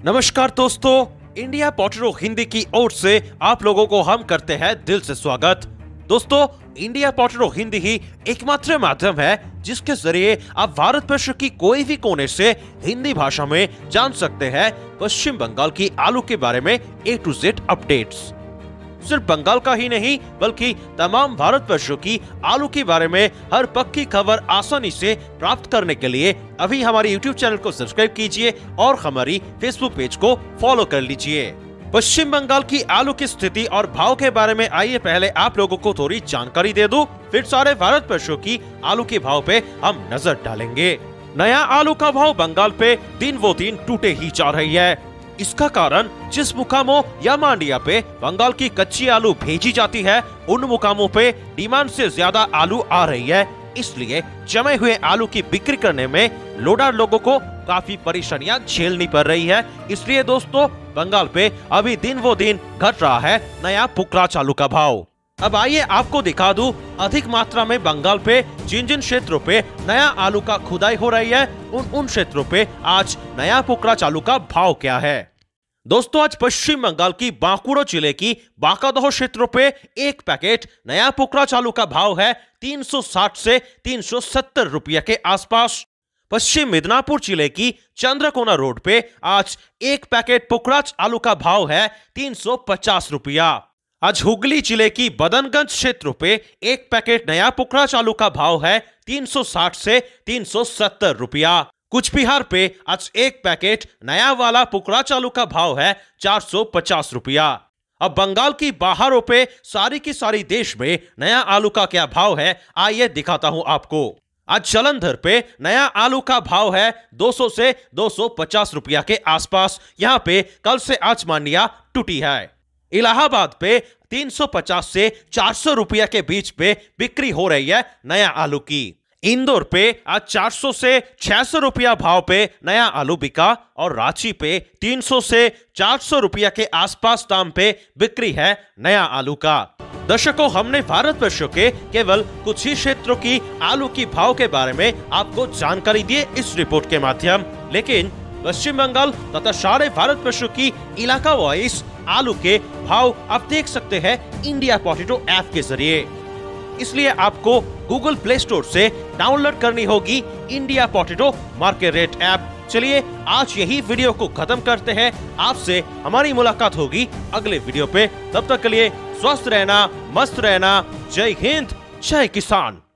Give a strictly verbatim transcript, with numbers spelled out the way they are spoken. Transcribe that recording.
नमस्कार दोस्तों, India potato Hindi की ओर से आप लोगों को हम करते हैं दिल से स्वागत। दोस्तों, इंडिया पोटैटो हिंदी ही एकमात्र माध्यम है जिसके जरिए आप भारत वर्ष की कोई भी कोने से हिंदी भाषा में जान सकते हैं पश्चिम बंगाल की आलू के बारे में ए टू जेड अपडेट्स। सिर्फ बंगाल का ही नहीं बल्कि तमाम भारतवर्षों की आलू के बारे में हर पक्की खबर आसानी से प्राप्त करने के लिए अभी हमारे यूट्यूब चैनल को सब्सक्राइब कीजिए और हमारी फेसबुक पेज को फॉलो कर लीजिए। पश्चिम बंगाल की आलू की स्थिति और भाव के बारे में आइए पहले आप लोगों को थोड़ी जानकारी दे दूं, फिर सारे भारतवर्षों की आलू के भाव पे हम नजर डालेंगे। नया आलू का भाव बंगाल पे दिन वो दिन टूटे ही जा रही है। इसका कारण जिस मुकामों या मंडिया पे बंगाल की कच्ची आलू भेजी जाती है उन मुकामों पे डिमांड से ज्यादा आलू आ रही है, इसलिए जमे हुए आलू की बिक्री करने में लोडर लोगों को काफी परेशानियां झेलनी पड़ रही है। इसलिए दोस्तों, बंगाल पे अभी दिन वो दिन घट रहा है नया पुखराज आलू का भाव। अब आइए आपको दिखा दूं अधिक मात्रा में बंगाल पे जिन जिन क्षेत्रों पे नया आलू का खुदाई हो रही है उन उन क्षेत्रों पे आज नया पुखराज आलू का भाव क्या है। दोस्तों, आज पश्चिम बंगाल की बांकुड़ा जिले की बांकादह क्षेत्रों पे एक पैकेट नया पुखराज आलू का भाव है तीन सौ साठ से तीन सौ सत्तर रुपये के आसपास। पश्चिम मिदनापुर जिले की चंद्रकोना रोड पे आज एक पैकेट पुखराज आलू का भाव है तीन सौ पचास रुपया। आज हुगली जिले की बदनगंज क्षेत्र पे एक पैकेट नया पुखराज आलू का भाव है तीन सौ साठ से तीन सौ सत्तर रुपया। कुछ बिहार पे आज एक पैकेट नया वाला पुखराज आलू का भाव है चार सौ पचास रुपया। अब बंगाल की बाहरों पे सारी की सारी देश में नया आलू का क्या भाव है आइए दिखाता हूं आपको। आज जलंधर पे नया आलू का भाव है दो सौ से दो सौ पचास रुपया के आसपास। यहाँ पे कल से आज मंडियां टूटी है। इलाहाबाद पे तीन सौ पचास से चार सौ रुपया के बीच पे बिक्री हो रही है नया आलू की। इंदौर पे आज चार सौ से छह सौ रुपया भाव पे नया आलू बिका और रांची पे तीन सौ से चार सौ रुपया के आसपास दाम पे बिक्री है नया आलू का। दर्शकों, हमने भारतवर्षों के केवल कुछ ही क्षेत्रों की आलू की भाव के बारे में आपको जानकारी दी इस रिपोर्ट के माध्यम, लेकिन पश्चिम बंगाल तथा सारे भारतवर्षों की इलाका वाइज आलू के भाव आप देख सकते हैं इंडिया पोटैटो ऐप के जरिए। इसलिए आपको गूगल प्ले स्टोर से डाउनलोड करनी होगी India potato market rate app. चलिए आज यही वीडियो को खत्म करते हैं। आपसे हमारी मुलाकात होगी अगले वीडियो पे। तब तक के लिए स्वस्थ रहना, मस्त रहना। जय हिंद, जय किसान।